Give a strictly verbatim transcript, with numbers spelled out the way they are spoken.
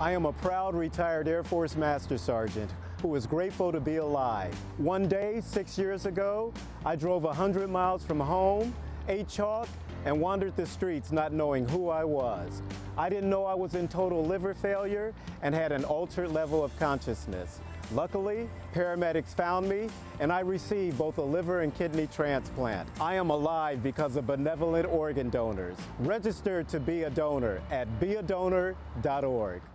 I am a proud retired Air Force Master Sergeant who is grateful to be alive. One day, six years ago, I drove one hundred miles from home, ate chalk, and wandered the streets not knowing who I was. I didn't know I was in total liver failure and had an altered level of consciousness. Luckily, paramedics found me and I received both a liver and kidney transplant. I am alive because of benevolent organ donors. Register to be a donor at be a donor dot org.